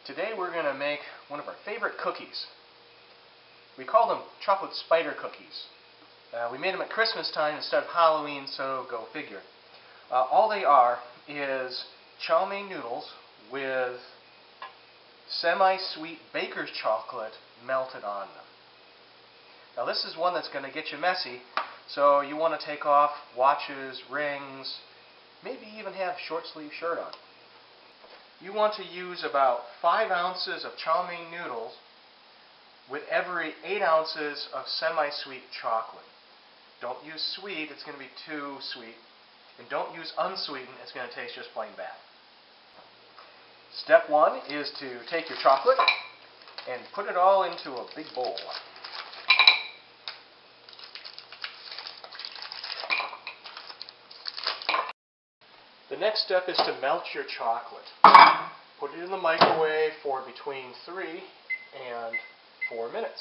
Today we're going to make one of our favorite cookies. We call them chocolate spider cookies. We made them at Christmas time instead of Halloween, so go figure. All they are is chow mein noodles with semi-sweet baker's chocolate melted on them. Now this is one that's going to get you messy, so you want to take off watches, rings, maybe even have short sleeve shirt on. You want to use about 5 ounces of chow mein noodles with every 8 ounces of semi-sweet chocolate. Don't use sweet, it's going to be too sweet. And don't use unsweetened, it's going to taste just plain bad. Step 1 is to take your chocolate and put it all into a big bowl. The next step is to melt your chocolate. Put it in the microwave for between 3 and 4 minutes.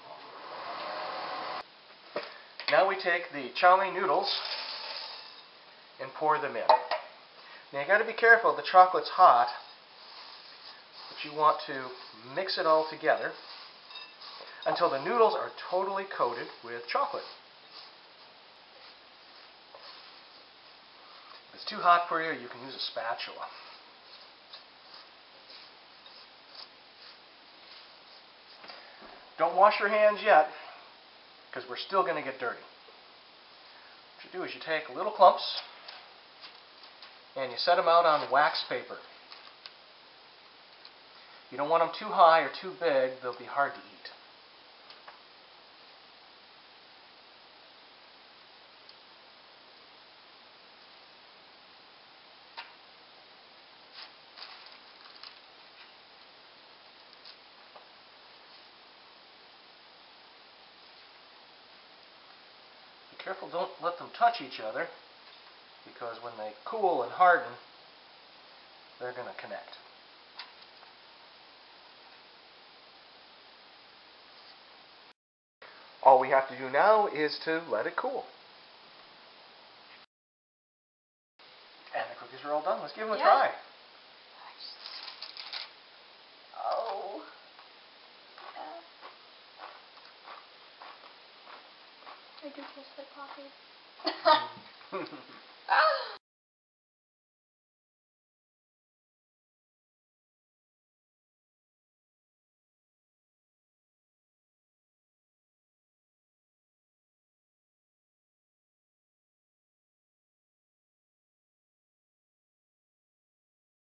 Now we take the chow mein noodles and pour them in. Now you got to be careful, the chocolate's hot, but you want to mix it all together until the noodles are totally coated with chocolate. If it's too hot for you, you can use a spatula. Don't wash your hands yet, because we're still going to get dirty. What you do is you take little clumps and you set them out on wax paper. You don't want them too high or too big, they'll be hard to eat. Be careful, don't let them touch each other, because when they cool and harden, they're going to connect. All we have to do now is to let it cool. And the cookies are all done. Let's give them a try. Oh. I do taste like coffee.